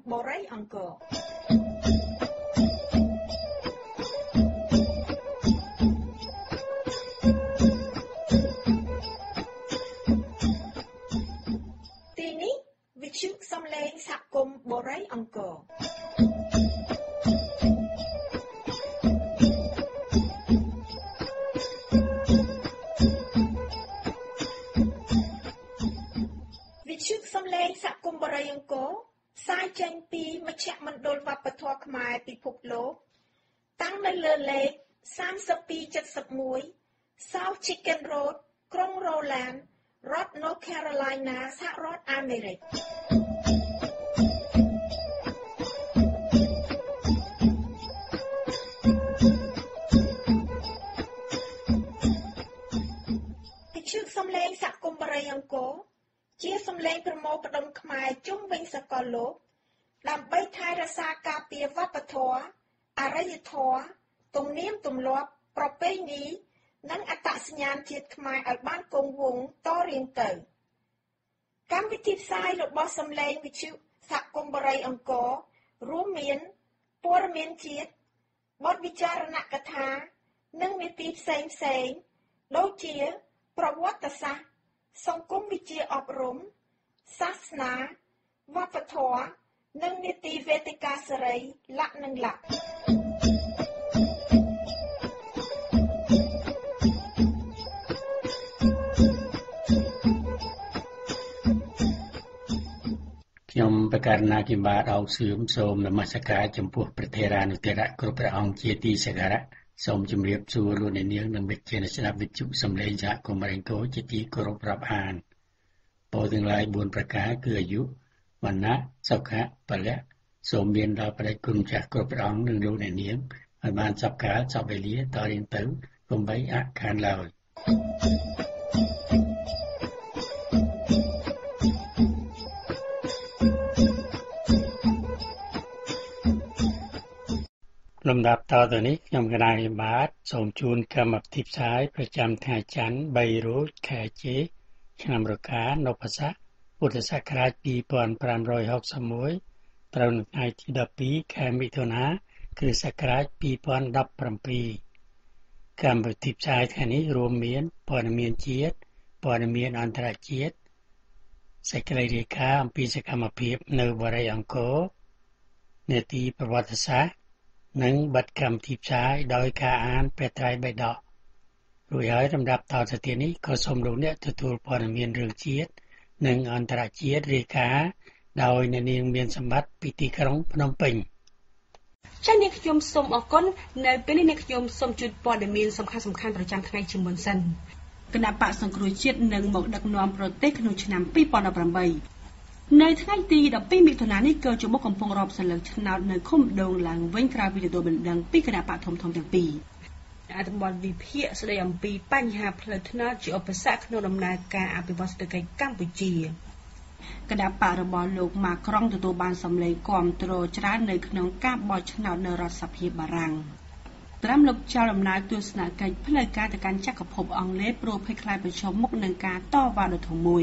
Borei Angkor ទីនេះវិទ្យុសំឡេងសហគមន៍ Borei Angkor វិទ្យុសំឡេងសហគមន៍ Borei Angkor ផ្សាយចេញពីមជ្ឈមណ្ឌលវប្បធម៌ខ្មែរពិភពលោកតាំងនៅលើលេខ3271 South Chicken Road ក្រុង Roland រដ្ឋ North Carolina សហរដ្ឋអាមេរិកវិទ្យុសំឡេងសហគមន៍ Borei Angkor ជាសំឡេងប្រមូលផ្ដុំខ្មែរជុំវិញសកលលោកដើម្បីថែរក្សាការពារវប្បធម៌អរិយធម៌ទំនៀមទម្លាប់ប្រពៃណីនិងអត្តសញ្ញាណជាតិខ្មែរឲ្យបានគង់វង្សតរៀងទៅកម្មវិធីផ្សាយរបស់សំឡេងវិទ្យុសហគមន៍ Borei Angkor រួមមានព័ត៌មានជាតិបទវិចារណកថានិងនីតិផ្សេងៗដូចជាប្រវត្តិសាស្ត្រសង្គមវិទ្យាអប់រំសាសនាវប្បធម៌និងនីតិវេទិកាសេរីលក្ខនឹងលក្ខខ្ញុំប្រកាសណាគិបាទអោកសឿមសូមនមស្ការចំពោះព្រះថេរានុថេរៈគ្រប់ព្រះអង្គជាទីសក្ការៈសូមជម្រាបសួរលោកអ្នកនាងនិងមិត្តជាអ្នកស្ដាប់វិទ្យុសំឡេងសហគមន៍ Borei Angkor ជាទីគោរពរាប់អានពោលទាំងឡាយ4ប្រការគឺអាយុវណ្ណៈសុខៈពលៈសូមមានដល់ព្រះគុណចាស់គ្រប់ព្រះអង្គនិងលោកអ្នកនាងឲ្យបានសពកាលសពវេលាតរៀងទៅកុំបីអខានឡើយលំដាប់តទៅនេះខ្ញុំកណាវិបាទសូមជូនកម្មវិធីផ្សាយប្រចាំថ្ងៃច័ន្ទ3រោចខែជេឆ្នាំរកានពស័កពុទ្ធសករាជ2561ត្រូវនៅថ្ងៃទី12ខែមិថុនាគ្រិស្តសករាជ2017កម្មវិធីផ្សាយថ្ងៃនេះរួមមានព័ត៌មានជាតិព័ត៌មានអន្តរជាតិសេចក្តីរាយការណ៍អំពីសកម្មភាពនៅ Borei Angkor នេតិប្រវត្តិសាស្ត្រនិងបទកម្មវិធីផ្សាយដោយការអានព្រះត្រៃបិដករួចហើយលំដាប់តទៅទៀតនេះក៏សូមលោកអ្នកទទួលព័ត៌មានរឿងជាតិនិងអន្តរជាតិរាយការណ៍ដោយអ្នកនាងមានសម្បត្តិពីទីក្រុងភ្នំពេញចា៎នាងខ្ញុំសូមអរគុណនៅពេលនេះនាងខ្ញុំសូមជូនព័ត៌មានសំខាន់ៗប្រចាំថ្ងៃជាមុនសិនគណៈបកសង្គ្រោះជាតិនឹងមកដឹកនាំប្រទេសក្នុងឆ្នាំ2018នៅថ្ងៃទី12មិថុនានេះក៏ជមុខកំពុងរាប់សន្លឹកឆ្នោតនៅឃុំដូងឡើងវិញក្រោយពីទទួលបណ្ដឹងពីគណៈបកធំៗទាំងពីរអត្ថបទវិភាគស្ដីអំពីបញ្ហាផ្លូវថ្នល់ជាឧបសគ្គក្នុងដំណើរការអភិវឌ្ឍសេដ្ឋកិច្ចកម្ពុជាគណៈបករបស់លោកម៉ាក្រុងទទួលបានសម្លេងគាំទ្រច្រើននៅក្នុងការបោះឆ្នោតនៅរដ្ឋសភាបារាំងត្រាំលោកចៅដំណើរទស្សនកិច្ចផ្លូវការទៅកាន់ចក្រភពអង់គ្លេសព្រោះភ័យខ្លាចប្រឈមមុខនឹងការតវ៉ាដ៏ធំមួយ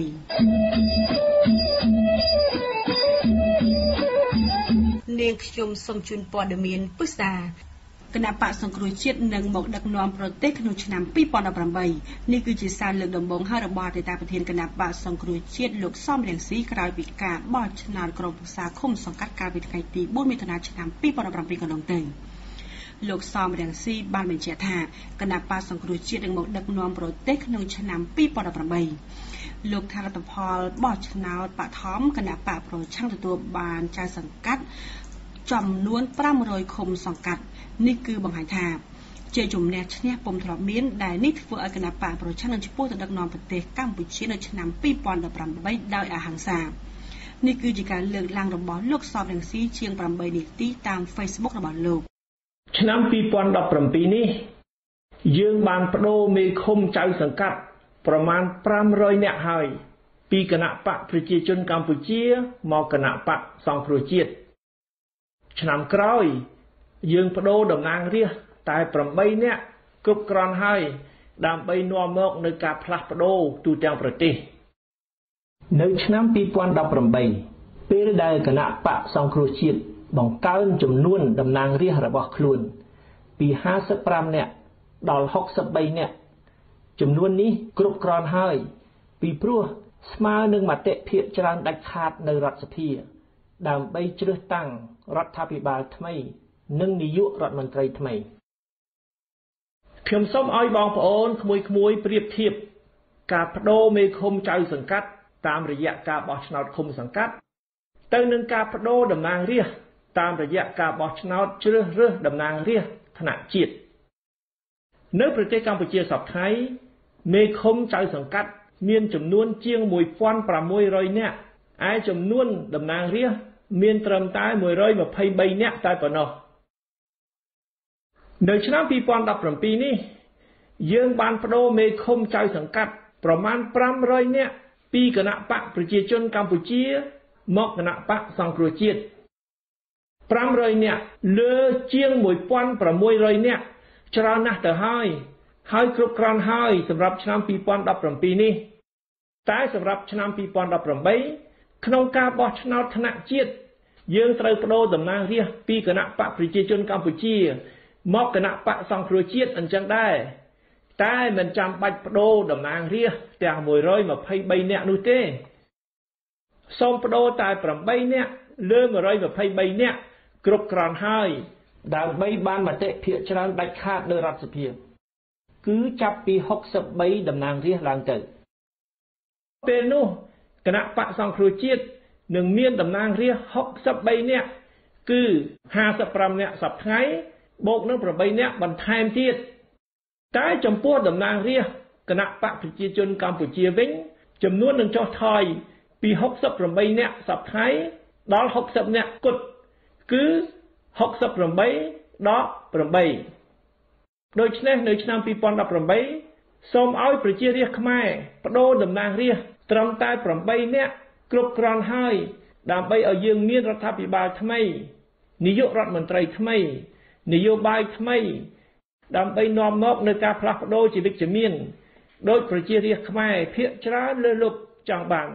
នាងខ្ញុំសូមជូនព័ត៌មានពិស្ដាគណៈបកសង្គ្រោះជាតិនឹងមកដឹកនាំប្រទេសក្នុងឆ្នាំ2018នេះគឺជាសារលើកដំបូងហើយរបស់អតីតប្រធានគណៈបកសង្គ្រោះជាតិលោកសំរងស៊ីក្រោយពីការបោះឆ្នោតក្រុមប្រឹក្សាឃុំសង្កាត់កាលពីថ្ងៃទី4មិថុនាឆ្នាំ2017កន្លងទៅលោកសំរងស៊ីបានបញ្ជាក់ថាគណៈបកសង្គ្រោះជាតិនឹងមកដឹកនាំប្រទេសក្នុងឆ្នាំ2018លោកថារដ្ឋផលបោះឆ្នោតបឋមគណៈបកប្រឆាំងទទួលបានចៅសង្កាត់ចំនួន500ឃុំសង្កាត់នេះគឺបង្ហាញថាជាជំនះឈ្នះពុំធ្លាប់មានដែលនេះធ្វើឲ្យគណៈបកប្រឆាំងនឹងឈ្មោះទៅដឹកនាំប្រទេសកម្ពុជានៅឆ្នាំ2018ដោយអហិង្សានេះគឺជាការលើកឡើងរបស់លោកសំរងស៊ីជាង8នាទីតាម Facebook របស់លោកឆ្នាំ2017នេះយើងបានបដូរមេឃុំចៅសង្កាត់ប្រមាណ500នាក់ហើយពីគណៈបកប្រជាជនកម្ពុជាមកគណៈបកសង្គ្រោះជាតិឆ្នាំក្រោយយើងបដូរតំណាងរាស្ត្រតែ8នាក់គ្រប់គ្រាន់ហើយដើម្បីនាំមកនៅការផ្លាស់ប្ដូរទូទាំងប្រទេសនៅឆ្នាំ2018 ពេលដែលគណៈបកសង្គ្រោះជាតិបង្កើនចំនួនតំណាងរាស្ត្ររបស់ខ្លួនពី55នាក់ដល់63នាក់ចំនួននេះគ្រប់គ្រាន់ហើយពីព្រោះស្មើនឹងមតិភាគច្រើនដាច់ខាតនៅរដ្ឋសភាដើម្បីជ្រើសតាំងរដ្ឋាភិបាលថ្មីនិងនាយករដ្ឋមន្ត្រីថ្មីខ្ញុំសូមឲ្យបងប្អូនក្មួយៗប្រៀបធៀបការបដូរមេឃុំចៅសង្កាត់តាមរយៈការបោះឆ្នោតឃុំសង្កាត់ទៅនឹងការបដូរតំណាងរាស្ត្រតាមរយៈការបោះឆ្នោតជ្រើសរើសតំណាងរាស្ត្រថ្នាក់ជាតិនៅប្រទេសកម្ពុជាសព្វថ្ងៃមេឃុំចៅសង្កាត់មានចំនួនជាង 1,600 នាក់ឯចំនួនតំណាងរាស្ត្រមានត្រឹមតែ123នាក់តែប៉ុណ្ណោះនៅឆ្នាំ2017នេះយើងបានប្តូរមេឃុំចៅសង្កាត់ប្រមាណ500នាក់ពីគណៈបកប្រជាជនកម្ពុជាមកគណៈបកសង្គ្រោះជាតិ500នាក់លើជាង 1,600 នាក់ច្រើនណាស់ទៅហើយគ្រប់គ្រាន់ហើយសម្រាប់ឆ្នាំ2017នេះតែសម្រាប់ឆ្នាំ2018ក្នុងការបោះឆ្នោតថ្នាក់ជាតិយើងត្រូវប្តូរតំណាងរាស្ត្រពីគណៈបកប្រជាជនកម្ពុជាមកគណៈបកសង្គ្រោះជាតិអញ្ចឹងដែរតែមិនចាំបាច់ប្តូរតំណាងរាស្ត្រទាំង123នាក់នោះទេសូមប្តូរតែ8នាក់លើ123នាក់គ្រប់គ្រាន់ហើយដើម្បីបានមតិភាគច្រើនដាច់ខាតនៅរដ្ឋសភាគឺចាប់ពី63តំណាងរាស្ត្រឡើងទៅពេលនោះគណៈបកសង្គ្រោះជាតិនឹងមានតំណាងរាស្ត្រ63នាក់គឺ55នាក់សប្តាហ៍បូកនឹង8នាក់បន្ថែមទៀតតែចំពោះតំណាងរាស្ត្រគណៈបកប្រជាជនកម្ពុជាវិញចំនួននឹងចុះថយពី68នាក់សប្តាហ៍ដល់60នាក់គត់គឺ68ដល់8ដូច្នេះនៅឆ្នាំ2018សូមឲ្យប្រជារាស្ត្រខ្មែរបដូរតំណាងរាស្ត្រត្រឹមតែ8នាក់គ្រប់គ្រាន់ហើយដើម្បីឲ្យយើងមានរដ្ឋាភិបាលថ្មីនាយករដ្ឋមន្ត្រីថ្មីនយោបាយថ្មីដើម្បីនាំមកនូវការផ្លាស់ប្ដូរជាវិជ្ជមានដោយប្រជារាស្ត្រខ្មែរភាគច្រើនលើលប់ចង់បាន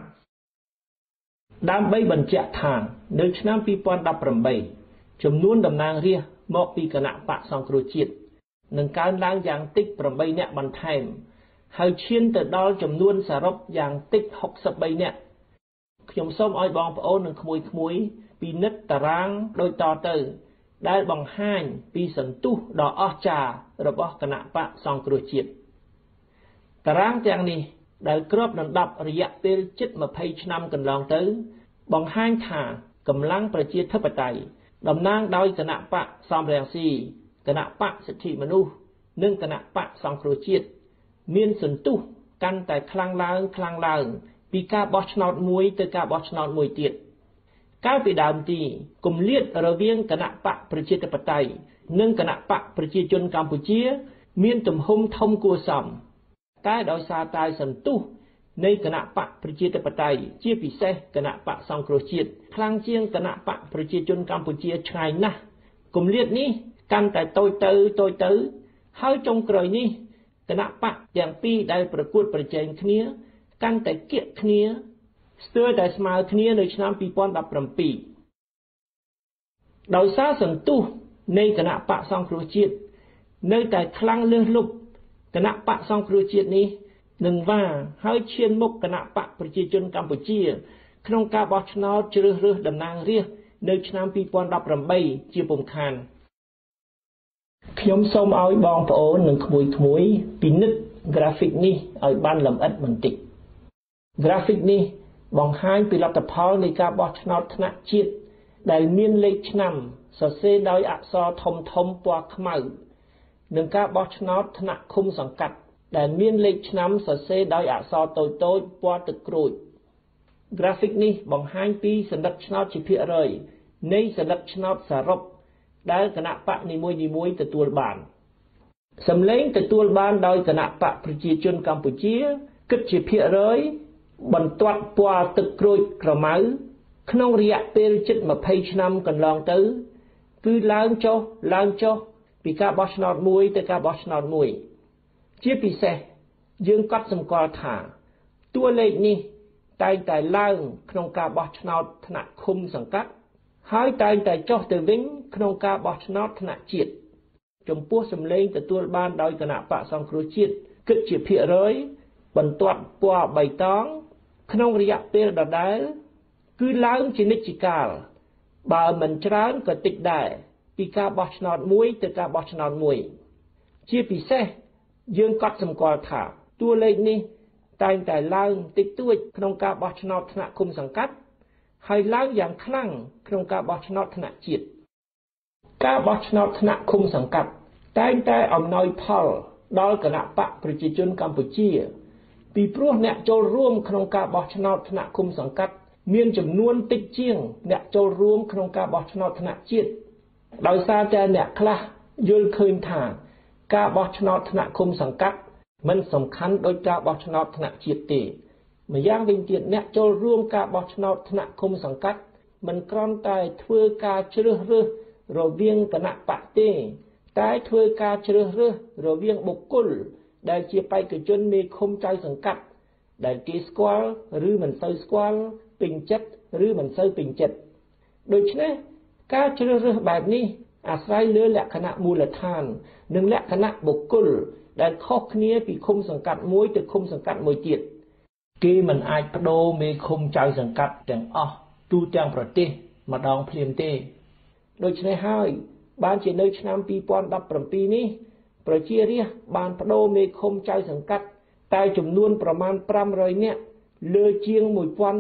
ដើម្បីបញ្ជាក់ថានៅឆ្នាំ2018ចំនួនតំណាងរាស្ត្រមកពីគណៈបកសង្គ្រោះជាតិនឹងកើនឡើងយ៉ាងតិច8នាក់បន្ថែមហើយឈានទៅដល់ចំនួនសរុបយ៉ាងតិច63នាក់ខ្ញុំសូមឲ្យបងប្អូននិងក្មួយៗពិនិត្យតារាងដូចតទៅដែលបង្ហាញពីសន្ទុះដ៏អស្ចារ្យរបស់គណៈបកសង្គ្រោះជាតិតារាងទាំងនេះដែលគ្របដណ្ដប់រយៈពេលជិត20ឆ្នាំកន្លងទៅបង្ហាញថាកម្លាំងប្រជាធិបតេយ្យតំណាងដោយគណៈបកសំរងស៊ីគណៈបកសិទ្ធិមនុស្សនិងគណៈបកសង្គ្រោះជាតិមានសន្ទុះកាន់តែខ្លាំងឡើងពីការបោះឆ្នោតមួយទៅការបោះឆ្នោតមួយទៀតកាលពីដើមទីគម្លាតរវាងគណៈបកប្រជាធិបតេយ្យនិងគណៈបកប្រជាជនកម្ពុជាមានទំហំធំគួរសមតែដោយសារតែសន្ទុះនៃគណៈបកប្រជាធិបតេយ្យជាពិសេសគណៈបកសង្គ្រោះជាតិខ្លាំងជាងគណៈបកប្រជាជនកម្ពុជាឆ្ងាយណាស់គម្លាតនេះកាន់តែតូចទៅហើយចុងក្រោយនេះគណៈបកទាំងពីរដែលប្រកួតប្រជែងគ្នាកាន់តែគៀកគ្នាស្ទើរតែស្មើគ្នានៅឆ្នាំ2017ដោយសារសន្ទុះនៃគណៈបកសង្គ្រោះជាតិនៅតែខ្លាំងលើសលប់គណៈបកសង្គ្រោះជាតិនេះនឹងហើយឈានមុខគណៈបកប្រជាជនកម្ពុជាក្នុងការបោះឆ្នោតជ្រើសរើសតំណាងរាស្ត្រនៅឆ្នាំ2018ជាពុំខានខ្ញុំសូមឲ្យបងប្អូននិងក្មួយៗពិនិត្យ graphic នេះឲ្យបានលម្អិតបន្តិច graphic នេះបង្ហាញពីលទ្ធផលនៃការបោះឆ្នោតថ្នាក់ជាតិដែលមានលេខឆ្នាំសរសេរដោយអក្សរធំពណ៌ខ្មៅនិងការបោះឆ្នោតថ្នាក់ឃុំសង្កាត់ដែលមានលេខឆ្នាំសរសេរដោយអក្សរតូចៗពណ៌ទឹកក្រូច graphic នេះបង្ហាញពីសន្លឹកឆ្នោតជាភាគរយនៃសន្លឹកឆ្នោតសរុបដែលគណៈបកនីមួយៗទទួលបានសម្លេងទទួលបានដោយគណៈបកប្រជាជនកម្ពុជាគិតជាភាគរយបន្ទាត់ពណ៌ទឹកក្រូចក្រមៅក្នុងរយៈពេលជិត20ឆ្នាំកន្លងទៅគឺឡើងចុះពីការបោះឆ្នោតមួយទៅការបោះឆ្នោតមួយជាពិសេសយើងកត់សម្គាល់ថាតួលេខនេះតែងតែឡើងក្នុងការបោះឆ្នោតថ្នាក់ឃុំសង្កាត់ហើយតែងតែចុះទៅវិញក្នុងការបោះឆ្នោតថ្នាក់ជាតិចំពោះសម្លេងទទួលបានដោយគណៈបកសង្គ្រោះជាតិគិតជាភាគរយបន្ទាត់ពណ៌បៃតងក្នុងរយៈពេលដដែលគឺឡើងជានិច្ចកាលបើមិនច្រើនក៏តិចដែរពីការបោះឆ្នោតមួយទៅការបោះឆ្នោតមួយជាពិសេសយើងកត់សម្គាល់ថាតួលេខនេះតែងតែឡើងតិចតួចក្នុងការបោះឆ្នោតថ្នាក់ឃុំសង្កាត់ហើយឡើងយ៉ាងខ្លាំងក្នុងការបោះឆ្នោតថ្នាក់ជាតិការបោះឆ្នោតថ្នាក់ឃុំសង្កាត់តែងតែអំណោយផលដល់គណៈបកប្រជាជនកម្ពុជាពីព្រោះអ្នកចូលរួមក្នុងការបោះឆ្នោតថ្នាក់ឃុំសង្កាត់មានចំនួនតិចជាងអ្នកចូលរួមក្នុងការបោះឆ្នោតថ្នាក់ជាតិដោយសារតែអ្នកខ្លះយល់ឃើញថាការបោះឆ្នោតថ្នាក់ឃុំសង្កាត់មិនសំខាន់ដោយការបោះឆ្នោតថ្នាក់ជាតិទេម្យ៉ាងវិញទៀតអ្នកចូលរួមការបោះឆ្នោតថ្នាក់ឃុំសង្កាត់មិនគ្រាន់តែធ្វើការជ្រើសរើសរវាងគណៈបកទេតែធ្វើការជ្រើសរើសរវាងបុគ្គលដែលជាបេក្ខជនមេឃុំចៅសង្កាត់ដែលគេស្គាល់ឬមិនសូវស្គាល់ពេញចិត្តឬមិនសូវពេញចិត្តដូច្នេះការជ្រើសរើសបែបនេះអាស្រ័យលើលក្ខណៈមូលដ្ឋាននិងលក្ខណៈបុគ្គលដែលខុសគ្នាពីឃុំសង្កាត់មួយទៅឃុំសង្កាត់មួយទៀតគេមិនអាចបដូរមេឃុំចៅសង្កាត់ទាំងអស់ទូទាំងប្រទេសម្ដងភ្លាមទេដូច្នេះហើយបានជានៅឆ្នាំ2017នេះប្រជារាស្ត្របានបដូរមេឃុំចៅសង្កាត់តែចំនួនប្រមាណ500នាក់លើជាង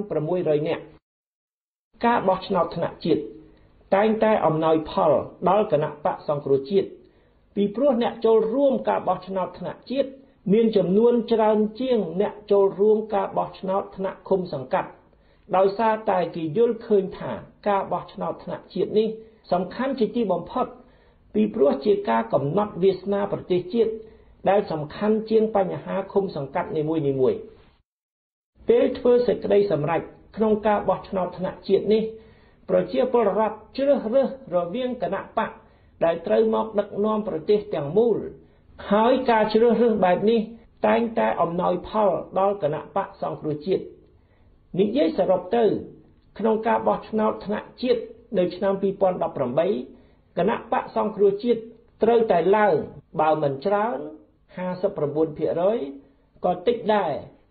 1600នាក់ការបោះឆ្នោតថ្នាក់ជាតិតែងតែអំណោយផលដល់គណៈបកសង្គ្រោះជាតិពីព្រោះអ្នកចូលរួមការបោះឆ្នោតថ្នាក់ជាតិមានចំនួនច្រើនជាងអ្នកចូលរួមការបោះឆ្នោតថ្នាក់ឃុំសង្កាត់ដោយសារតែគេយល់ឃើញថាការបោះឆ្នោតថ្នាក់ជាតិនេះសំខាន់ជាទីបំផុតពីព្រោះជាការកំណត់វាសនាប្រទេសជាតិដែលសំខាន់ជាងបញ្ហាឃុំសង្កាត់នីមួយៗពេលធ្វើសេចក្តីសម្រេចក្នុងការបោះឆ្នោតថ្នាក់ជាតិនេះប្រជាពលរដ្ឋជ្រើសរើសរវាងគណៈបកដែលត្រូវមកដឹកនាំប្រទេសទាំងមូលហើយការជ្រើសរើសបែបនេះតែងតែអំណោយផលដល់គណៈបកសង្គ្រោះជាតិនិយាយសរុបទៅក្នុងការបោះឆ្នោតថ្នាក់ជាតិនៅឆ្នាំ2018គណៈបកសង្គ្រោះជាតិត្រូវតែឡើងបើមិនច្រើន 59% ក៏តិចដែរ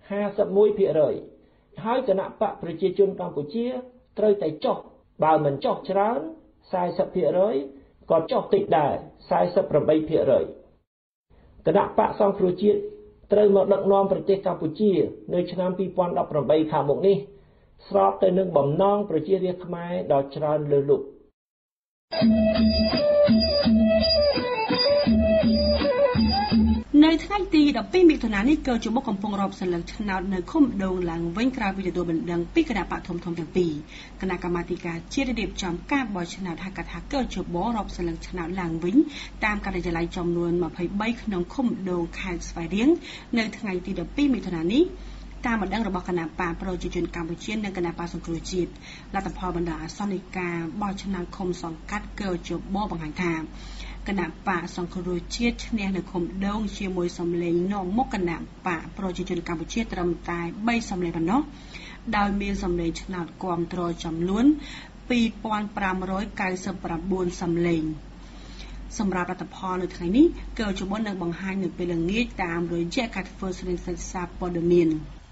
51% ហើយគណៈបកប្រជាជនកម្ពុជាត្រូវតែចុះបើមិនចុះច្រើន 40% ក៏ចុះតិចដែរ 48% គណៈបកសង្គ្រោះជាតិត្រូវមកដឹកនាំប្រទេសកម្ពុជានៅឆ្នាំ2018ខាងមុខនេះស្របទៅនឹងបំណងប្រជារាស្ត្រខ្មែរដ៏ច្រើនលើសលប់នៅថ្ងៃទី12មិថុនានេះក៏ជាបុកកំពុងរកសន្លឹកឆ្នោតនៅឃុំដងឡើងវិញក្រោយពីទទួលបណ្ដឹងពីគណៈបកធំៗទាំងពីរគណៈកម្មាធិការជាតិរៀបចំការបោះឆ្នោតហៅកាត់ថាកោជបរកសន្លឹកឆ្នោតឡើងវិញតាមការិយាល័យចំនួន23ក្នុងឃុំដងខេត្តស្វាយរៀងនៅថ្ងៃទី12មិថុនានេះតាមបណ្ដឹងរបស់គណៈបកប្រជាជនកម្ពុជានិងគណៈបកសង្គ្រោះជាតិលទ្ធផលបណ្ដាអាសន្ននៃការបោះឆ្នោតឃុំសង្កាត់កោជបបង្ហាញថាគណៈបកសង្គ្រោះជាតិឈ្នះនៅឃុំដងជាមួយសម្លេងនាំមុខគណៈបកប្រជាជនកម្ពុជាត្រឹមតែ3សម្លេងប៉ុណ្ណោះដោយមានសម្លេងឆ្នោតគាំទ្រចំនួន2599សម្លេងសម្រាប់លទ្ធផលនៅថ្ងៃនេះកោជបនឹងបង្ហាញនៅពេលល្ងាចតាមរយៈការធ្វើស្រីសិក្សាព័ត៌មាន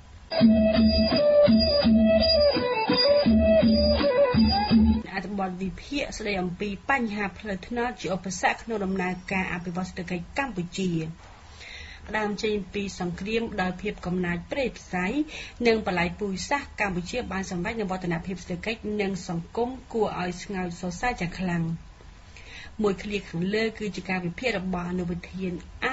អត្ថបទវិភាគស្ដីអំពីបញ្ហាផ្លូវថ្នល់ជាឧបសគ្គក្នុងដំណើរការអភិវឌ្ឍសេដ្ឋកិច្ចកម្ពុជាដើមចេញពីសង្គ្រាមដោយភាពកំណាចព្រៃផ្សៃនិងបល្ល័យពូជសាសន៍កម្ពុជាបានសម្រេចនូវវឌ្ឍនភាពសេដ្ឋកិច្ចនិងសង្គមគួរឲ្យស្ងើចសរសើរយ៉ាងខ្លាំងមួយឃ្លាខាងលើគឺជាការវិភាគរបស់អនុវិធាន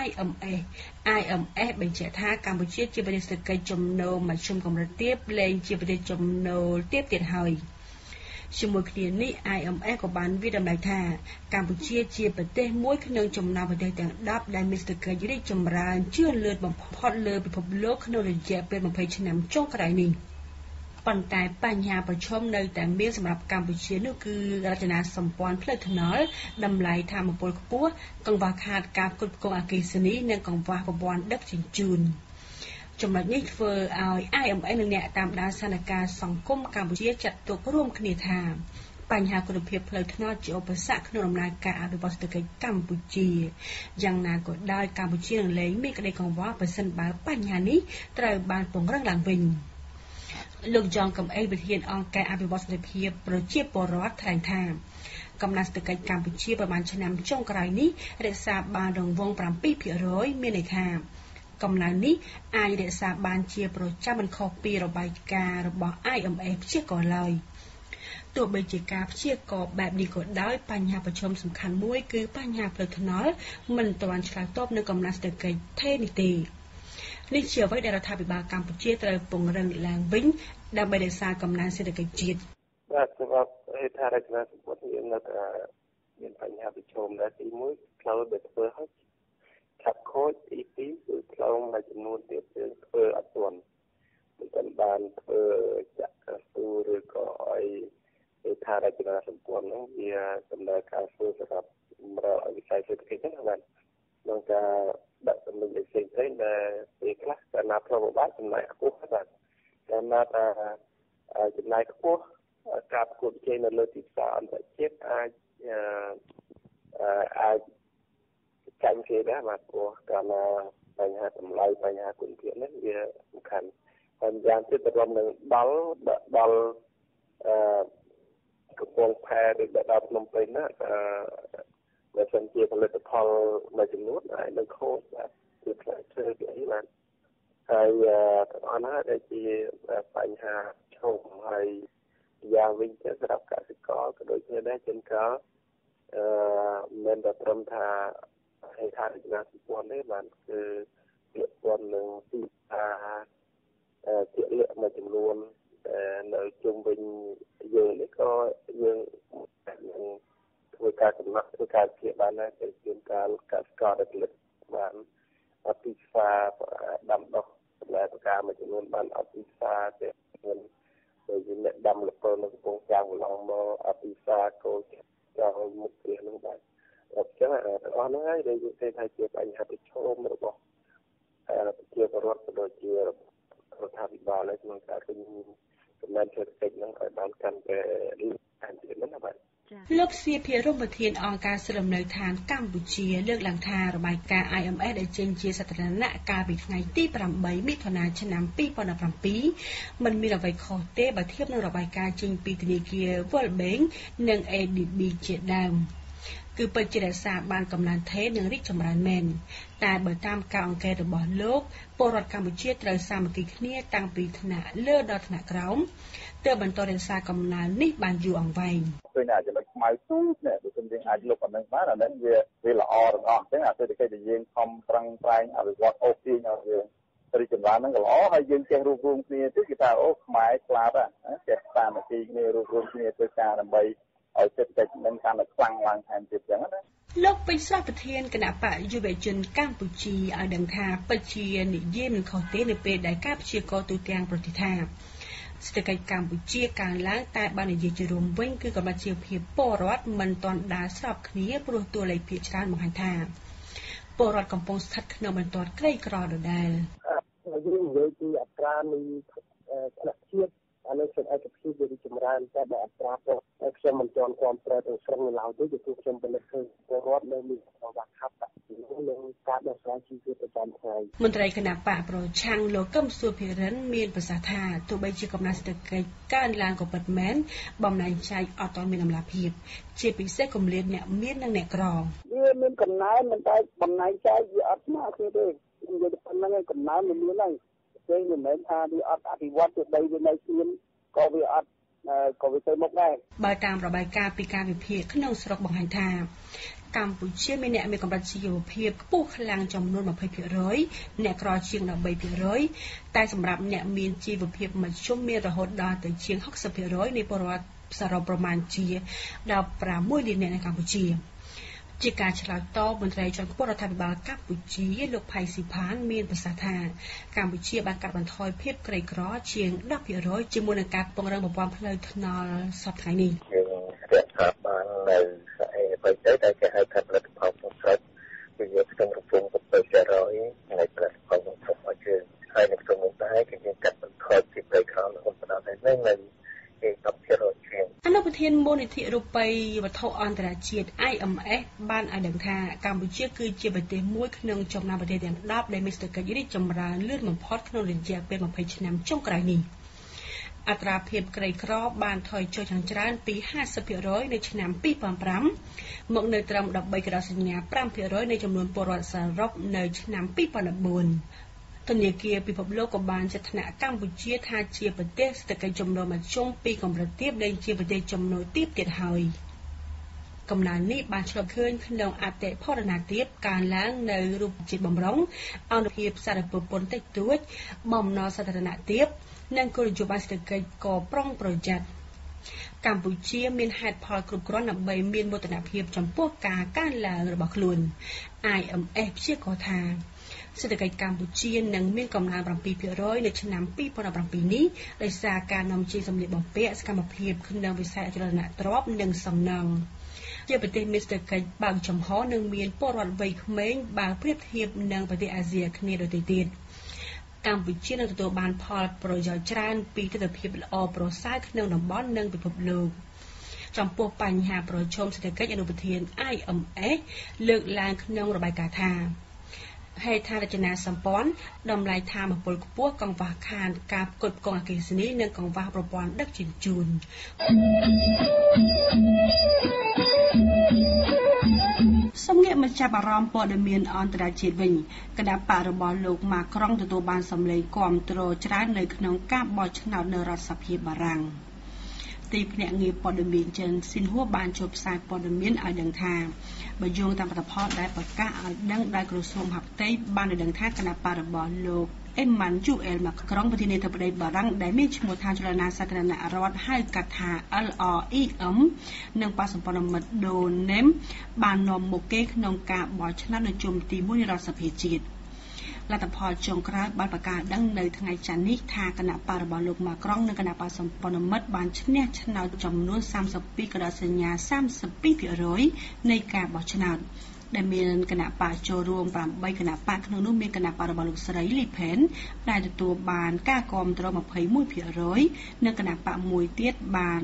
IMF បញ្ជាក់ថាកម្ពុជាជាប្រទេសសេដ្ឋកិច្ចចំណូលមធ្យមកម្រិតទាបលែងជាប្រទេសចំណូលទាបទៀតហើយជាមួយគ្នានេះ IMF ក៏បានវិតម្លៃថាកម្ពុជាជាប្រទេសមួយក្នុងចំណោមប្រទេសទាំង10ដែលមានសេដ្ឋកិច្ចរីកចម្រើនជឿនលឿនបំផុតលើពិភពលោកក្នុងរយៈពេល20ឆ្នាំចុងក្រោយនេះប៉ុន្តែបញ្ហាប្រឈមនៅតែមានសម្រាប់កម្ពុជានោះគឺរចនាសម្ព័ន្ធផ្លូវថ្នល់តម្លៃថាមពលខ្ពស់កង្វះខាតការគ្រប់គ្រងអគ្គិសនីនិងកង្វះប្រព័ន្ធដឹកជញ្ជូនចំណុចនេះធ្វើឲ្យ IMF និងអ្នកតាមដានស្ថានភាពសង្គមកម្ពុជាចាត់ទុករួមគ្នាថាបញ្ហាគុណភាពផ្លូវថ្នល់ជាឧបសគ្គក្នុងដំណើរការអភិវឌ្ឍសេដ្ឋកិច្ចកម្ពុជាយ៉ាងណាក៏ដោយកម្ពុជានឹងលែងមានក្តីកង្វល់ប្រសិនបើបញ្ហានេះត្រូវបានពង្រឹងឡើងវិញលោកយ៉ងកំឯងប្រធានអង្គការអភិវឌ្ឍសេដ្ឋភាពប្រជាពលរដ្ឋថ្លែងថាកំណើនសេដ្ឋកិច្ចកម្ពុជាប្រមាណឆ្នាំចុងក្រោយនេះរក្សាបានរង្វង់ 7% មានន័យថាកំណើននេះអាចរក្សាបានជាប្រចាំមិនខុសពីរបាយការណ៍របស់ IMF ព្យាករណ៍ឡើយទោះបីជាការព្យាករណ៍បែបនេះក៏ដោយបញ្ហាប្រឈមសំខាន់មួយគឺបញ្ហាផ្លូវថ្នល់មិនទាន់ឆ្លើយតបនឹងកំណើនសេដ្ឋកិច្ចថេរនេះទេនេះជាអ្វីដែលរដ្ឋាភិបាលកម្ពុជាត្រូវពង្រឹងឡើងវិញដើម្បីរក្សាកំណើនសេដ្ឋកិច្ចជាតិបាទសម្រាប់ហេដ្ឋារចនាសម្ព័ន្ធយើងនៅតែមានបញ្ហាប្រឈមដែរទី1ផ្លូវដែលធ្វើឲ្យខាប់ខូចទី2គឺផ្លូវមួយចំនួនទៀតយើងធ្វើអត់ទាន់មិនបានធ្វើចាក់កស៊ូឬក៏ឲ្យហេដ្ឋារចនាសម្ព័ន្ធនោះវាដំណើរការធ្វើសម្រាប់ឲ្យវិស័យសេដ្ឋកិច្ចហ្នឹងបាទក្នុងការដាក់ចំណុចផ្សេងៗដែលពេលខ្លះកាលណាផ្លូវបបាក់ចំណាយខ្ពស់បាទកាលណាថាចំណាយខ្ពស់ការប្រកួតប្រជែងនៅលើទីផ្សារអន្តរជាតិអាចចាញ់គេដែរបាទព្រោះកាលណាបញ្ហាតម្លៃបញ្ហាគុណភាពនេះវាសំខាន់ហើយយ៉ាងទៀតទៅរំនឹងដល់កំពង់ផែឬដល់ភ្នំពេញណាបើសិនជាផលិតផលមួយចំនួនអាចនឹងខូចបាទគឺផ្លែឈើពីអីបាទហើយទាំងអស់ហ្នឹងដែលជាបញ្ហាឈោមហើយយ៉ាងវិញទៅសម្រាប់កសិករក៏ដូចគ្នាដែរជាងកាលមិនតែត្រឹមថាហេដ្ឋារចនាសម្ព័ន្ធទេបាទគឺពាក់ព័ន្ធនឹងទីផ្សារជាលក្ខមួយចំនួននៅជុំវិញយើងនេះក៏យើងនឹងធ្វើការកំណត់ធ្វើការជាបានដែរទៅជាងការកសិករដែលផលិតបានទីផ្សារដាំដុះសម្រាប់ការមួយចំនួនបានទីផ្សារទៅមានដោយអ្នកដាំលពៅនៅកំពង់ចាមកន្លងមកទីផ្សារគោចូលមុខព្រះនឹងបាទអញ្ចឹងទាំងអស់ហ្នឹងហើយដែលយើងឃើញថាជាបញ្ហាប្រឈមរបស់ប្រជាពលរដ្ឋក៏ដូចជារដ្ឋាភិបាលក្នុងការឃើញកំណើនសេដ្ឋកិច្ចហ្នឹងឲ្យបានកាន់តែលឿនទៀតហ្នឹងបាទលោកសៀភិរមប្រធានអង្គការសិទ្ធិលំនៅឋានកម្ពុជាលើកឡើងថារបាយការណ៍ IMF ដែលចេញជាសាធារណៈកាលពីថ្ងៃទី8មិថុនាឆ្នាំ2017មិនមានអ្វីខុសទេបើធៀបនឹងរបាយការណ៍ចេញពីធនាគារ World Bank និង ADB ជាដើមគឺពិតជារក្សាបានកំណើនថេរនិងរីកចម្រើនមែនតែបើតាមការអង្កេតរបស់លោកពលរដ្ឋកម្ពុជាត្រូវសាមគ្គីគ្នាតាំងពីថ្នាក់លើដល់ថ្នាក់ក្រោមទើបបន្តរក្សាកំណើននេះបានយូរអង្វែងឃើញថាចំណុចខ្មៅទូចនេះបើមិនយើងអាចលុបអានឹងបានអានឹងវាល្អទាំងអស់អញ្ចឹងអាសេដ្ឋកិច្ចដែលយើងខំប្រឹងប្រែងអភិវឌ្ឍអូសទាញឲ្យយើងរីកចម្រើនហ្នឹងក៏ល្អហើយយើងចេះរួបរวมគ្នាទៅគេថាអូខ្មែរស្លាប់ចេះសាមគ្គីគ្នារួបរวมគ្នាធ្វើការដើម្បីឲ្យសេដ្ឋកិច្ចនឹងកាន់តែខ្លាំងឡើងថែមទៀតអញ្ចឹងណាលោកពេជ្រស្រស់ប្រធានគណៈបកយុវជនកម្ពុជាឲ្យដឹងថាពិតជានិយាយមិនខុសទេនៅពេលដែលការព្យាករណ៍ទូទាំងប្រទេសថាសេដ្ឋកិច្ចកម្ពុជាកើនឡើងតែបាននិយាយជារួមវិញគឺកម្រិតជីវភាពពលរដ្ឋមិនទាន់ដើរស្របគ្នាព្រោះតួលេខភាគច្រើនបង្ហាញថាពលរដ្ឋកំពុងស្ថិតក្នុងបន្ទាត់ក្រីក្រដដែលយើងនិយាយពីអត្រានៃថ្នាក់ជាតិអានេះជាឯកភាពវិចម្រើនតែបើអត្រាពលខ្ញុំមិនទាន់គ្រប់គ្រងទៅស្រុងនៅឡើយទេគឺខ្ញុំពិនិត្យឃើញពលរដ្ឋនៅមានប្រវត្តិខាប់នឹងការដោះស្រាយជីវភាពប្រចាំថ្ងៃមន្ត្រីគណៈបកប្រឆាំងលោកកឹមសុភិរិនមានប្រសាសន៍ថាទោះបីជាកំណើនសេដ្ឋកិច្ចកើនឡើងក៏ពិតមែនបំណែកចែកអត់ទាន់មានតម្លាភាពជាពិសេសគម្លាតអ្នកមាននិងអ្នកក្រវាមានកំណើនមិនតែបំណែកចែកវាអត់ស្មើគ្នាទេនិយាយទៅប៉ុណ្្នឹងឯងកំណើនមិនមានហើយគេមិនមែនថាវាអត់អភិវឌ្ឍទៅដីវានៅស្ងៀមក៏វាអត់ក៏វាទៅមុខដែរបើតាមរបាយការណ៍ពីការវិភាគក្នុងស្រុកបង្ហាញថាកម្ពុជាមានអ្នកមានកម្រិតជីវភាពខ្ពស់ខ្លាំងចំនួន 20% អ្នកក្រជាង 13% តែសម្រាប់អ្នកមានជីវភាពមធ្យមមានរហូតដល់ទៅជាង 60% នៃពលរដ្ឋសរុបប្រមាណជា 16 លានអ្នកនៅកម្ពុជាជាការឆ្លើយតបមន្ត្រីជាន់ខ្ពស់រដ្ឋាភិបាលកម្ពុជាលោកផៃស៊ីផានមានប្រសាសន៍ថាកម្ពុជាបានកាត់បន្ថយភាពក្រីក្រជាង 10% ជាមួយនឹងការពង្រឹងប្រព័ន្ធផ្លូវថ្នល់សពថ្ងៃនេះយើងស្ទាក់ស្រាប់បាននៅអ្វីទៅដែលគេហៅថាផលិតផលក្នុងស្រុកគឺយកក្នុងរង្វង់ 7% នៃផលិតផលក្នុងស្រុកឲ្យយើងហើយនៅក្នុងជាង10%ជាងអនុប្រធានមូលនិធិរូបិយវត្ថុអន្តរជាតិ IMF បានឲ្យដឹងថាកម្ពុជាគឺជាប្រទេសមួយក្នុងចំណោមប្រទេសទាំង10ដែលមានសេដ្ឋកិច្ចរីកចម្រើនលឿនបំផុតក្នុងរយៈពេល20ឆ្នាំចុងក្រោយនេះអត្រាភាពក្រីក្របានថយចុះយ៉ាងច្រើនពី 50% នៅឆ្នាំ2005មកនៅត្រឹម 13.5% នៃចំនួនពលរដ្ឋសរុបនៅឆ្នាំ2014ធនាគារពិភពលោកក៏បានចាត់ថ្នាក់កម្ពុជាថាជាប្រទេសសេដ្ឋកិច្ចចំណូលមធ្យមពីកម្រិតទាបដែលជាប្រទេសចំណូលទាបទៀតហើយកំណើននេះបានឆ្លុះឃើញក្នុងអតិផរណាទាបកើនឡើងនៅរូបជាតិបម្រុងអនុភាពសារពើពន្ធតិចតួចបំណុលសាធារណៈទាបនិងគោលនយោបាយសេដ្ឋកិច្ចក៏ប្រុងប្រយ័ត្នកម្ពុជាមានហេតុផលគ្រប់គ្រាន់ដើម្បីមានមោទនភាពចំពោះការកើនឡើងរបស់ខ្លួន IMF ព្យាករណ៍ថាសេដ្ឋកិច្ចកម្ពុជានឹងមានកំណើន 7% នៅឆ្នាំ2017នេះដោយសារការនាំចេញសម្លៀកបំពាក់សកម្មភាពក្នុងវិស័យអចលនទ្រព្យនិងសំណង់ជាប្រទេសមានសេដ្ឋកិច្ចបើកចំហនិងមានពលរដ្ឋវ័យក្មេងបើប្រៀបធៀបនឹងប្រទេសអាស៊ីអាគ្នេយ៍ដទៃទៀតកម្ពុជានឹងទទួលបានផលប្រយោជន៍ច្រើនពីទិដ្ឋភាពល្អប្រសើរក្នុងតំបន់និងពិភពលោកចំពោះបញ្ហាប្រឈមសេដ្ឋកិច្ចអនុប្រធាន IMF លើកឡើងក្នុងរបាយការណ៍ថាហេដ្ឋារចនាសម្ព័ន្ធតម្លៃថាមពលខ្ពស់កង្វះខាតការផ្គត់ផ្គង់អគ្គិសនីនិងកង្វះប្រព័ន្ធដឹកជញ្ជូនសំងាកមកចាប់អារម្មណ៍ព័ត៌មានអន្តរជាតិវិញគណៈបករបស់លោកម៉ាក្រុងទទួលបានសម្លេងគាំទ្រច្រើននៅក្នុងការបោះឆ្នោតនៅរដ្ឋសភាបារាំងទីភ្នាក់ងារព័ត៌មានចិនស៊ីនហួរបានចុះផ្សាយព័ត៌មានឲ្យដឹងថាបើយោងតាមលទ្ធផលដែលប្រកាសឲ្យដឹងដោយក្រសួងមហាផ្ទៃបានឲ្យដឹងថាគណៈបករបស់លោកអេម៉ាន់យូអែលម៉ាក្រុងប្រធានាធិបតីបារាំងដែលមានឈ្មោះថាចលនាសាធារណរដ្ឋហៅកាត់ថា LREM និងបកសម្ព័ន្ធមិត្តដូណេមបាននាំមុខគេក្នុងការបោះឆ្នោតនៅជុំទី1នៃរដ្ឋសភាជាតិលទ្ធផលចុងក្រោយបានប្រកាសដឹងនៅថ្ងៃច័ន្ទនេះថាគណៈបករបស់លោកម៉ាក្រុងនិងគណៈបកសម្ព័ន្ធមិត្តបានឈ្នះឆ្នោតចំនួន32កដសញ្ញា 32% នៃការបោះឆ្នោតដែលមានគណៈបកចូលរួម8គណៈបកក្នុងនោះមានគណៈបករបស់លោកស្រីលីផេនដែលទទួលបានការគាំទ្រ 21% និងគណៈបកមួយទៀតបាន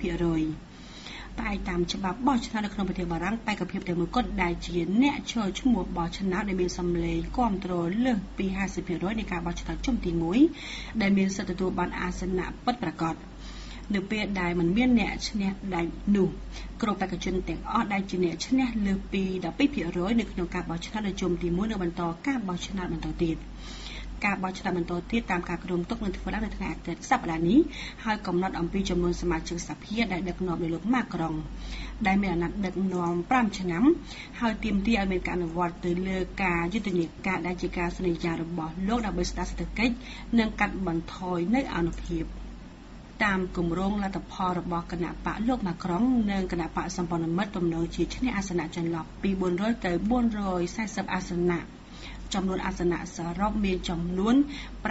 13%តែតាមច្បាប់បោះឆ្នោតនៅក្នុងប្រទេសបារាំងបេក្ខភាពតែមួយគត់ដែលជាអ្នកចូលឈ្មោះបោះឆ្នោតដែលមានសម្លេងគាំទ្រលើសពី 50% នៃការបោះឆ្នោតជុំទី1ដែលមានសិទ្ធិទទួលបានអាសនៈពិតប្រាកដនៅពេលដែលមិនមានអ្នកឈ្នះដាច់នោះគ្រប់បេក្ខជនទាំងអស់ដែលជាអ្នកឈ្នះលើសពី 12% នៅក្នុងការបោះឆ្នោតនៅជុំទី1នៅបន្តការបោះឆ្នោតបន្តទៀតការបោះឆ្នោតបន្តទៀតតាមការគ្រោងទុកនឹងធ្វើឡើងនៅថ្ងៃអាទិត្យសប្តាហ៍នេះហើយកំណត់អំពីចំនួនសមាជិកសភាដែលដឹកនាំដោយលោកម៉ាក្រុងដែលមានអាណត្តិដឹកនាំ5ឆ្នាំហើយទាមទារឲ្យមានការអនុវត្តទៅលើការយុទ្ធនាការដែលជាការសន្យារបស់លោកដើម្បីស្ដារសេដ្ឋកិច្ចនិងកាត់បន្ថយនៅអានុភាពតាមគម្រោងលទ្ធផលរបស់គណៈបកលោកម៉ាក្រុងនិងគណៈបកសម្ព័ន្ធមិត្តទំនងជាឈ្នះអាសនៈចន្លោះពី400ទៅ440អាសនៈចំនួនអាសនៈសរុបមានចំនួន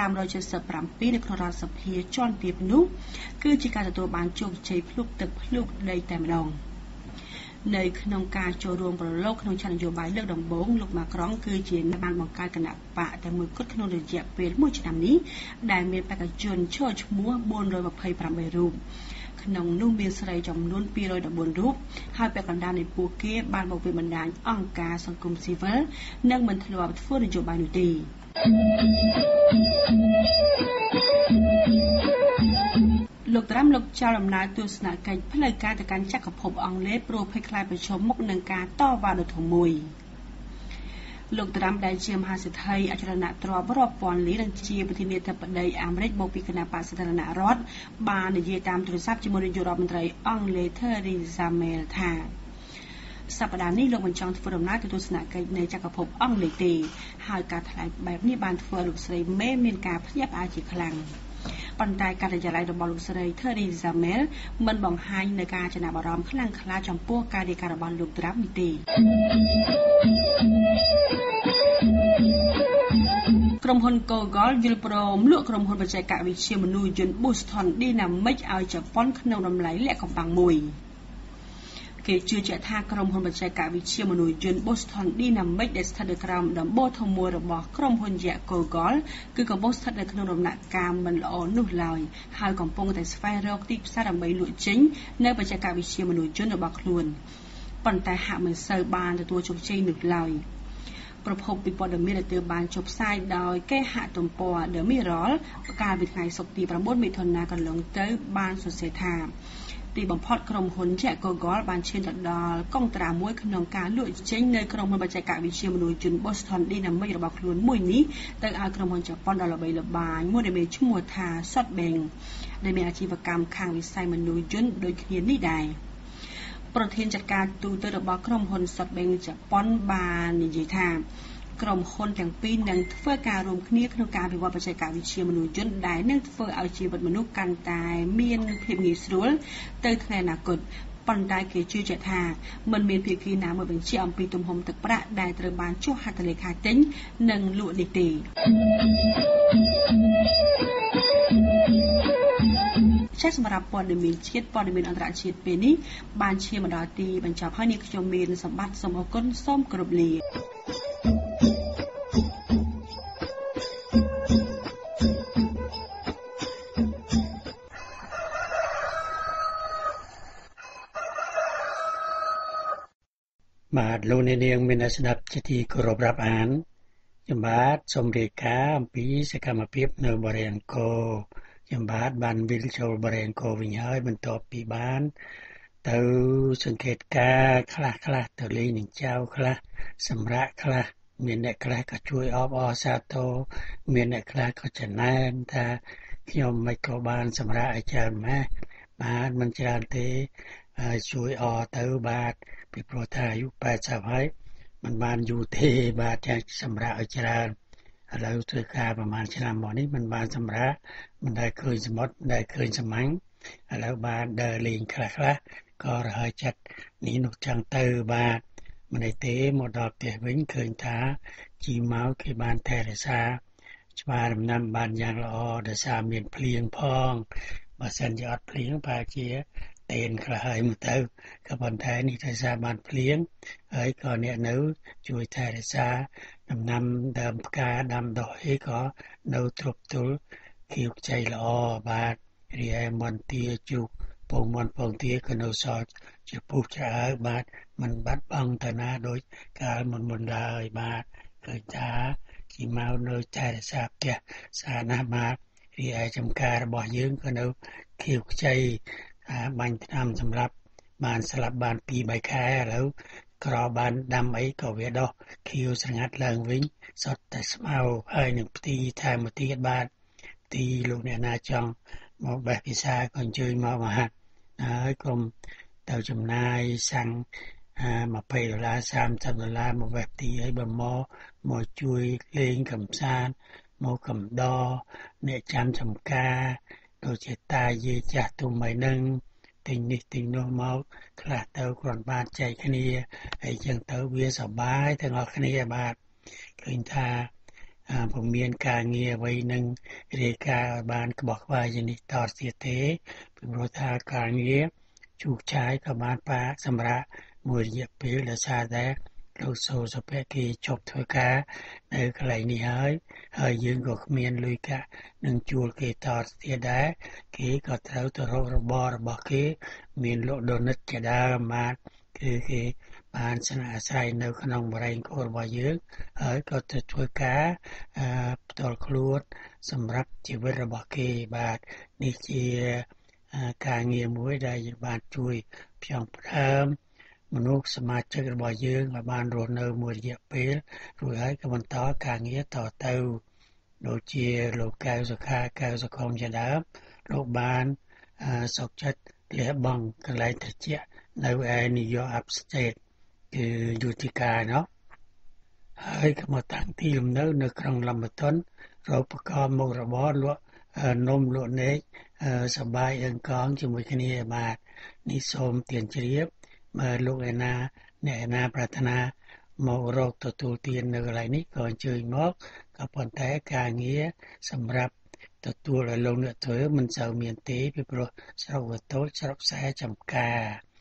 577នៅក្នុងរដ្ឋសភាជាន់ទាបនោះគឺជាការទទួលបានជោគជ័យភ្លុកទឹកភ្លុកដីតែម្ដងនៅក្នុងការចូលរួមប្រឡូកក្នុងឆន្ទនយោបាយលើកដំបូងលោកម៉ាក្រុងគឺជាអ្នកបានបង្កើតគណៈបកតែមួយគត់ក្នុងរយៈពេល1ឆ្នាំនេះដែលមានបេក្ខជនចូលឈ្មោះ428រូបក្នុងនោះមានស្រីចំនួន214រូបហើយពាក់កណ្ដាលនៃពួកគេបានមកពីបណ្ដាញអង្គការសង្គមស៊ីវិលនិងមិនធ្លាប់ធ្វើនយោបាយនោះទេលោកត្រាំលោកចៅដំណើរទស្សនកិច្ចផ្លូវការទៅកាន់ចក្រភពអង់គ្លេសព្រោះភ័យខ្លាចប្រឈមមុខនឹងការតវ៉ាដ៏ធំមួយលោកត្រាំដែលជាមហាសេដ្ឋីអចលនទ្រព្យរាប់ពាន់លាននិងជាប្រធានាធិបតីអាមេរិកមកពីគណៈបក្សសាធារណរដ្ឋបាននិយាយតាមទូរស័ព្ទជាមួយនាយករដ្ឋមន្ត្រីអង់គ្លេស Theresa May ថាសប្តាហ៍នេះលោកមិនចង់ធ្វើដំណើរទៅទស្សនកិច្ចនៅចក្រភពអង់គ្លេសទេហើយការថ្លែងបែបនេះបានធ្វើឲ្យលោកស្រី May មានការភ្ញាក់ផ្អើលជាខ្លាំងប៉ុន្តែការិយាល័យរបស់លោកស្រី Theresa May មិនបង្ហាញនៅការចំណាប់អារម្មណ៍ខ្លាំងក្លាចំពោះការរាយការណ៍របស់លោកត្រាំនេះទេក្រុមហ៊ុន Google យល់ព្រមលក់ក្រុមហ៊ុនបច្ចេកវិទ្យាមនុស្សយន្ត Boston Dynamics ឲ្យជប៉ុនក្នុងតម្លៃលាក់កំបាំងមួយគេជឿជាក់ថាក្រុមហ៊ុនបច្ចេកវិទ្យាមនុស្សយន្ត Boston Dynamics ដែលស្ថិតនៅក្រោមដំបូលធំមួយរបស់ក្រុមហ៊ុនយក្ស Google គឺកំពុងស្ថិតនៅក្នុងដំណាក់កាលមិនល្អនោះឡើយហើយកំពុងតែស្វែងរកទីផ្សារដើម្បីលក់ចេញនៅបច្ចេកវិទ្យាមនុស្សយន្តរបស់ខ្លួនប៉ុន្តែហាក់មិនសូវបានទទួលជោគជ័យនោះឡើយប្រភពពីព័ត៌មានដែលត្រូវបានចុះផ្សាយដោយគេហទំព័រ The Mirror កាលពីថ្ងៃសុក្រទី9មិថុនាកន្លងទៅបានសរសេរថាទីបំផុតក្រុមហ៊ុនយក្ស Google បានឈានទៅដល់កុងត្រាមួយក្នុងការលក់ចេញនៅក្រុមហ៊ុនបច្ចេកវិទ្យាមនុស្សយន្ត Boston Dynamics របស់ខ្លួនមួយនេះទៅឲ្យក្រុមហ៊ុនជប៉ុនដ៏ល្បីល្បាញមួយដែលមានឈ្មោះថា SoftBank ដែលមានអាជីវកម្មខាងវិស័យមនុស្សយន្តដូចគ្នានេះដែរប្រធានចាត់ការទូតរបស់ក្រុមហ៊ុន SoftBank ជប៉ុនបាននិយាយថាក្រុមហ៊ុនទាំងពីរនឹងធ្វើការរួមគ្នាក្នុងការអភិវឌ្ឍបច្ចេកវិទ្យាមនុស្សយន្តដែលនឹងធ្វើឲ្យជីវិតមនុស្សកាន់តែមានភាពងាយស្រួលទៅថ្ងៃអនាគតប៉ុន្តែគេជឿជាក់ថាមិនមានភាគីណាមួយបញ្ជាក់អំពីទំហំទឹកប្រាក់ដែលត្រូវបានចុះហត្ថលេខាទិញនិងលក់នេះទេសម្រាប់ព័ត៌មានជាតិព័ត៌មានអន្តរជាតិពេលនេះបានឈានមកដល់ទីបញ្ចប់ហើយនេះខ្ញុំមានសម្បត្តិសូមអរគុណសូមគោរពលាបាទលោកអ្នកនាងមានស្ដាប់ជាទីគោរពរាប់អានខ្ញុំបាទសូមរាយការណ៍អំពីសកម្មភាពនៅបរិយាអង្គរខ្ញុំបាទបានវិលចូលបរិយាអង្គរវិញហើយបន្ទាប់ពីបានទៅសង្កេតការខ្លះទៅលេងនឹងចៅខ្លះសម្រាប់ខ្លះមានអ្នកខ្លះក៏ជួយអបអរសាទរមានអ្នកខ្លះក៏ចំណែនថាខ្ញុំមិនក៏បានសម្រាប់ឲ្យច្រើនម៉េះបាទមិនច្រើនទេជួយអរទៅបាទពីព្រោះថាអាយុ80ហើយมันបានយូរទេបាទតែសម្រាប់ឲ្យច្រើនឥឡូវធ្វើការប្រហែលឆ្នាំមកនេះมันបានសម្រាប់មិនដែលឃើញសមុទ្រមិនដែលឃើញសមាំងឥឡូវបានដើរលេងខ្លះក៏រហ័យចិត្តនេះនោះចឹងទៅបាទមិនទេមកដល់ផ្ទះវិញឃើញថាជីមកគេបានថែរក្សាច្បារដំណាំបានយ៉ាងល្អដោយសារមានភ្លៀងផងបើសិនជាអត់ភ្លៀងប្រហែលជាតែនខ្លះហើយមកទៅក៏ប៉ុន្តែនេះដោយសារបានភ្លៀងហើយក៏អ្នកនៅជួយថែរក្សាដំណាំដើមផ្កាដាំដុះអីក៏នៅទ្រប់ទល់ខៀវខ្ចីល្អបាទរីឯមន្ទាជូកពងមន់ពងទាក៏នៅសល់ជាពុះច្រើបាទมันបាត់បង់ទៅណាដូចកាលមុនឡើយបាទឃើញថាជីមកនៅថែរក្សាផ្ទះស្អាតណាស់បាទរីឯចំការរបស់យើងក៏នៅខៀវខ្ចីបាញ់ថ្នាំសម្រាប់បានស្លាប់បាន 2-3 ខែឥឡូវក្របានដាំអីក៏វាដុះខៀវស្ងាត់ឡើងវិញសុទ្ធតែស្មៅហើយនឹងផ្ទីថែមមកទៀតបាទផ្ទីលោកអ្នកណាចង់មកបេះពិសាក៏អញ្ជើញមកហាត់ហើយកុំទៅចំណាយសាំង$20 $30មកបេះផ្ទីឲ្យបើមកជួយលេងកម្សាន្តមកកំដរអ្នកចាំចំការដូចជាតាយាយចាស់ទុំអីនឹងទិញនេះទិញនោះមកខ្លះទៅគ្រាន់បានចែកគ្នាហើយចឹងទៅវាសប្បាយទាំងអស់គ្នាបាទឃើញថាពុំមានការងារអ្វីនឹងរាយការណ៍ឲ្យបានក្បោះក្បាយជានេះតទៀតទេពីព្រោះថាការងារជូកឆាយក៏បានប៉ាសម្រាប់មួយរយៈពេលដោយសារតែលោកសូសុភ័ក្រគេជប់ធ្វើការនៅកន្លែងនេះហើយយើងក៏គ្មានលុយកាក់នឹងជួលគេតទៀតដែរគេក៏ត្រូវទៅរករបស់គេមានលក់ដូរនិតជាដើមបាទគឺគេបានស្នាក់អាស្រ័យនៅក្នុងបរិយាអង្គររបស់យើងហើយក៏ទៅធ្វើការផ្ទាល់ខ្លួនសម្រាប់ជីវិតរបស់គេបាទនេះជាការងារមួយដែលយើងបានជួយផ្សងផ្ដើមមនុស្សសមាជិករបស់យើងឲ្យបានរស់នៅមួយរយៈពេលរួចហើយក៏បន្តការងារតទៅដូចជាលោកកៅសុខាកៅសុខុមជាដើមលោកបានសុខចិត្តលះបង់កន្លែងត្រជាក់នៅឯ New York Upstate គឺយុតិកាណោះហើយក៏មកតាំងទីលំនៅនៅក្រុងលំបតុនរកប្រកបមុខរបរលក់នំលក់នេកសបាយអង្កងជាមួយគ្នាបាទនេះសូមទានជ្រាបបើលោកឯណាអ្នកឯណាប្រាថ្នាមករកទទួលទាននៅកន្លែងនេះក៏អញ្ជើញមកក៏ប៉ុន្តែការងារសម្រាប់ទទួលឲ្យលោកអ្នកធ្វើមិនសូវមានទេពីព្រោះស្រុកវត្តស្រុកខ្សែចំការ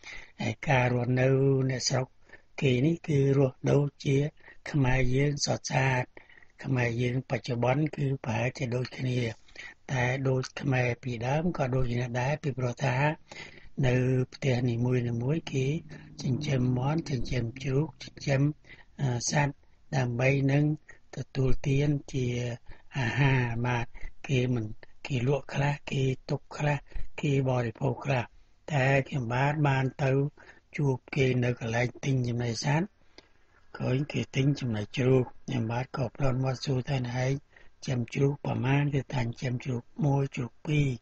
ហើយការរស់នៅអ្នកស្រុកគេនេះគឺរស់ដូចជាខ្មែរយើងសុទ្ធសាធខ្មែរយើងបច្ចុប្បន្នគឺប្រហែលជាដូចគ្នាតែដូចខ្មែរពីដើមក៏ដូចគ្នាដែរពីព្រោះថានៅផ្ទះនីមួយៗគេចិញ្ចឹមមាន់ចិញ្ចឹមជ្រូកចិញ្ចឹមសត្វដើម្បីនឹងទទួលទានជាអាហារបាទគេលក់ខ្លះគេទុកខ្លះគេបរិភោគខ្លះតែខ្ញុំបានទៅជួបគេនៅកន្លែងទិញចំណីសត្វឃើញគេទិញចំណីជ្រូកខ្ញុំបាទក៏ប្រាប់មកសួរថាឯងចាំជ្រូកប្រមាណគេថាចាំជ្រូក1ជ្រូក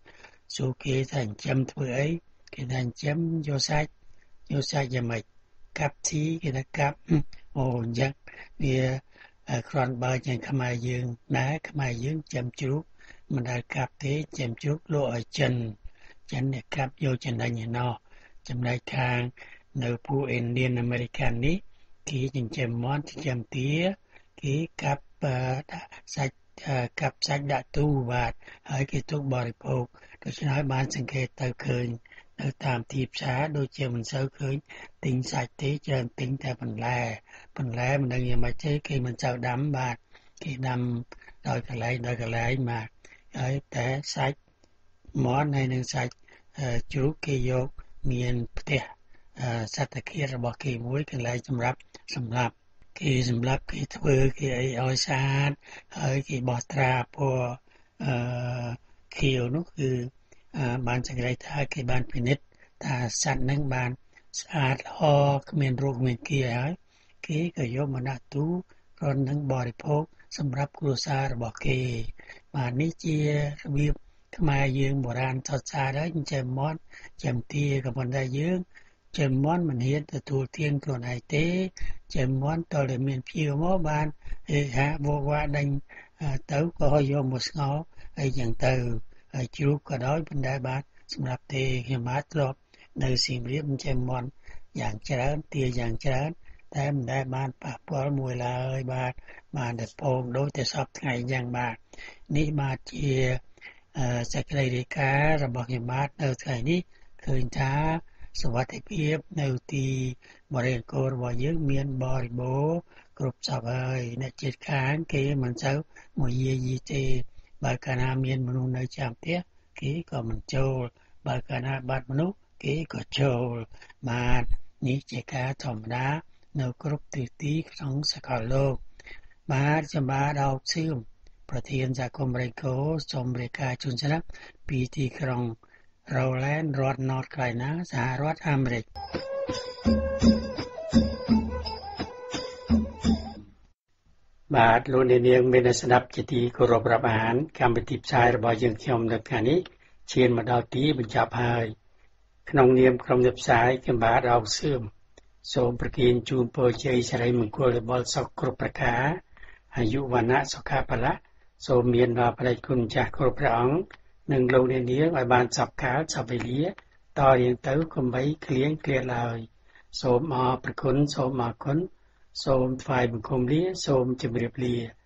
2សួរគេថាចាំធ្វើអីគេថាចាំយកសាច់យ៉ាងម៉េចកាប់ទីគេថាកាប់អូអញ្ចឹងវាគ្រាន់បើយ៉ាងខ្មែរយើងដែរខ្មែរយើងចាំជ្រូកមិនដែលកាប់ទេចាំជ្រូកលក់ឲ្យចិនអ្នកកាប់យកចំណេញឯណោះចំណែកខាងនៅពូអេនឌៀនអាមេរិកនេះគេចិញ្ចឹមមាន់ចិញ្ចឹមទាគេកាប់សាច់ដាក់ទូបាទហើយគេទុកបរិភោគដូច្នេះហើយបានសង្កេតទៅឃើញនៅតាមទីផ្សារដូចជាមិនសូវឃើញទិញសាច់ទេច្រើនទិញតែបន្លែមិនដឹងយ៉ាងម៉េចទេគេមិនសូវដាំបាទគេដាំដោយកន្លែងបាទហើយតែសាច់មាន់ហើយនឹងសាច់ជ្រូកគេយកមានផ្ទះសត្វតាគៀតរបស់គេមួយកន្លែងសម្រាប់គេធ្វើគេអីឲ្យស្អាតហើយគេបោះត្រាពណ៌ខៀវនោះគឺបានសង្កេតថាគេបានពិនិត្យថាសត្វនឹងបានស្អាតល្អគ្មានរោគមានគាហើយគេក៏យកមកដាក់ទូគ្រាន់នឹងបរិភោគសម្រាប់គ្រួសាររបស់គេបាទនេះជារបៀបខ្មែរយើងបុរាណសុទ្ធសាធហើយចិញ្ចឹមមាន់ចាំទាក៏ប៉ុន្តែយើងចិញ្ចឹមមាន់មិនហ៊ានទទួលទានខ្លួនឯងទេចិញ្ចឹមមាន់តើតែមានភៀវមកបានហាវវ៉ាដេញទៅក៏យកមកស្ងោរអីយ៉ាងទៅហើយជ្រូកក៏ដោយប៉ុន្តែបាទសម្រាប់ទេខ្ញុំបាទធ្លាប់នៅសៀមរាបចិញ្ចឹមមាន់យ៉ាងច្រើនទាយ៉ាងច្រើនតែមិនដែលបានប៉ះពាល់មួយឡើយបាទតែពងដូចតែសពថ្ងៃយ៉ាងបាទនេះបាទជាសេចក្តីរាយការណ៍របស់ខ្ញុំបាទនៅថ្ងៃនេះឃើញថាសុវត្ថិភាពនៅទីបរិយាកាសរបស់យើងមានបរិបូរណ៍គ្រប់សពហើយអ្នកជិតខាងគេមិនសូវមកយាយីទេបើកាលណាមានមនុស្សនៅចាំផ្ទះគេក៏មិនចូលបើកាលណាបាត់មនុស្សគេក៏ចូលបាទនេះជាការធម្មតានៅគ្រប់ទិសទីក្នុងសកលលោកបាទសម្រាប់ដល់សឿមប្រធានសហគមន៍បរិយាកាសសូមរាយការណ៍ជូនស្ដាប់ពីទីក្រុងRowland រដ្ឋ North Carolina សហរដ្ឋអាមេរិកបាទលោកអ្នកនាងមានស្ដាប់ជាទីគោរពរាប់អានកម្មវិធីផ្សាយរបស់យើងខ្ញុំនៅថ្ងៃនេះឈានមកដល់ទីបញ្ចប់ហើយក្នុងនាមក្រុមផ្សាយខ្ញុំបាទអោកសឿមសូមប្រគេនជូនពរជ័យសិរីមង្គលដល់សុខគ្រប់ប្រការអាយុវណ្ណៈសុខៈបលៈសូមមានដល់ព្រះគុណចាស់គ្រប់ព្រះអង្គនិងលោកអ្នកនាងឲ្យបានសពកាលសពវេលាតរៀងទៅកុំបីឃ្លៀងឃ្លាតឡើយសូមអរព្រគុណសូមអរគុណសូមថ្វាយបង្គំលាសូមជម្រាបលា